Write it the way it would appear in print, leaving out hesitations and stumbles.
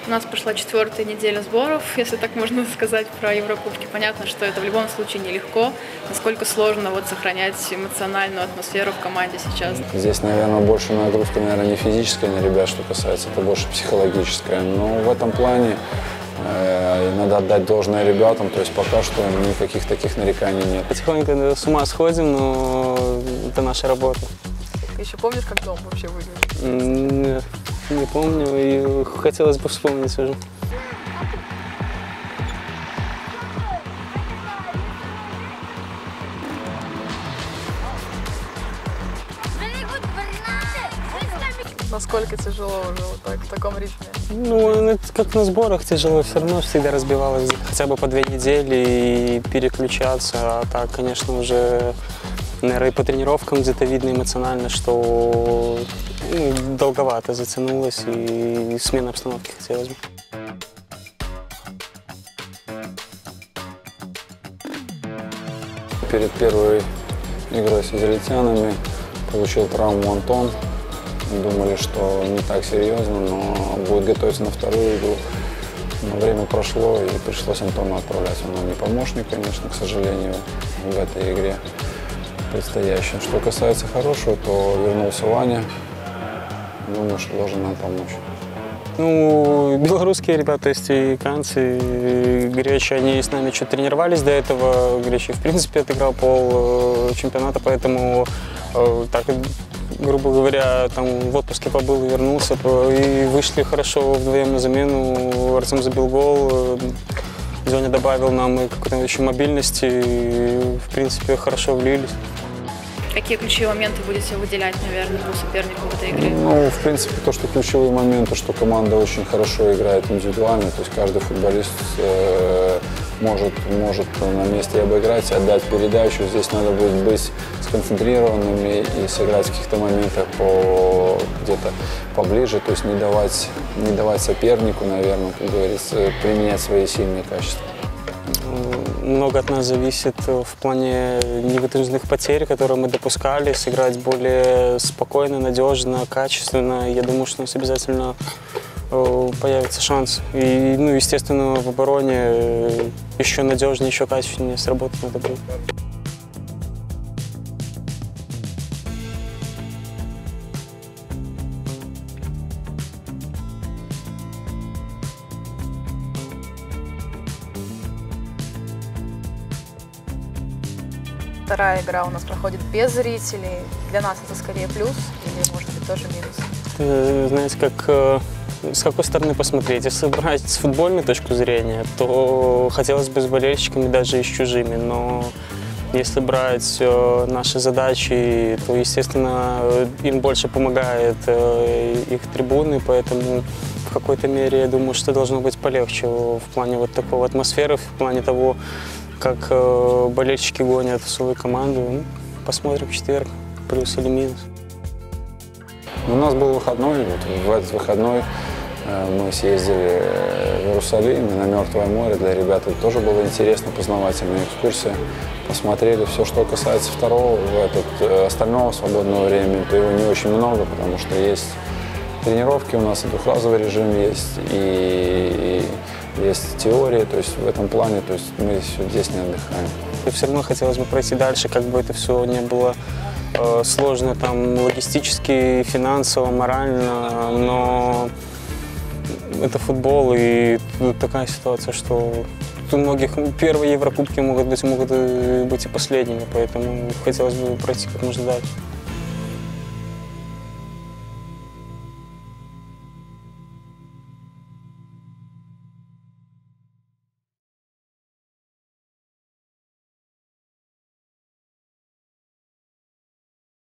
У нас прошла 4-я неделя сборов, если так можно сказать, про Еврокубки. Понятно, что это в любом случае нелегко. Насколько сложно сохранять эмоциональную атмосферу в команде сейчас. Здесь, наверное, больше нагрузка, наверное, не физическая на ребят, что касается, это больше психологическая. Но в этом плане надо отдать должное ребятам, то есть пока что никаких таких нареканий нет. Потихоньку с ума сходим, но это наша работа. Ты еще помнишь, как дом вообще выглядит? Нет, не помню, и хотелось бы вспомнить уже. Насколько тяжело уже в таком ритме? Ну, как на сборах тяжело, все равно всегда разбивалось хотя бы по 2 недели и переключаться. А так, конечно, уже, наверное, и по тренировкам где-то видно эмоционально, что долговато затянулось и смена обстановки хотелось бы. Перед первой игрой с израильтянами получил травму Антон. Думали, что не так серьезно, но будет готовиться на вторую игру. Но время прошло, и пришлось Антону отправлять. Он нам не помощник, конечно, к сожалению, в этой игре предстоящей. Что касается хорошего, то вернулся Ваня. Думаю, что должен нам помочь. Ну, белорусские ребята, то есть и канцы, и гречи, они с нами чуть тренировались до этого. Гречи, в принципе, отыграл пол чемпионата, поэтому так, грубо говоря, там в отпуске побыл и вернулся, и вышли хорошо вдвоем на замену. Артем забил гол, Зоня добавил нам и какой-то еще мобильности, и, в принципе, хорошо влились. Какие ключевые моменты будете выделять, наверное, по сопернику в этой игре? Ну, в принципе, то, что ключевые моменты, что команда очень хорошо играет индивидуально, то есть каждый футболист может на месте обыграть, отдать передачу. Здесь надо будет быть сконцентрированными и сыграть в каких-то моментах где-то поближе, то есть не давать сопернику, наверное, как говорится, применять свои сильные качества. Много от нас зависит в плане невытружденных потерь, которые мы допускали, сыграть более спокойно, надежно, качественно. Я думаю, что у нас обязательно появится шанс. И, ну, естественно, в обороне еще надежнее, еще качественнее сработать надо будет. Вторая игра у нас проходит без зрителей. Для нас это скорее плюс или, может быть, тоже минус? Знаете, с какой стороны посмотреть? Если брать с футбольной точки зрения, то хотелось бы с болельщиками, даже и с чужими. Но если брать наши задачи, то, естественно, им больше помогает их трибуны, поэтому в какой-то мере, я думаю, что должно быть полегче в плане вот такого атмосферы, в плане того, как болельщики гонят свою команду. Ну, посмотрим в четверг, плюс или минус. У нас был выходной, в этот выходной мы съездили в Иерусалим на Мертвое море. Для ребят это тоже было интересно, познавательная экскурсия. Посмотрели все, что касается второго, остального свободного времени, то его не очень много, потому что есть тренировки у нас, и двухразовый режим есть, и есть теория, то есть в этом плане, то есть мы здесь не отдыхаем. И все равно хотелось бы пройти дальше, как бы это все не было сложно там логистически, финансово, морально, но это футбол, и тут такая ситуация, что у многих первые Еврокубки могут быть и последними, поэтому хотелось бы пройти как можно дальше.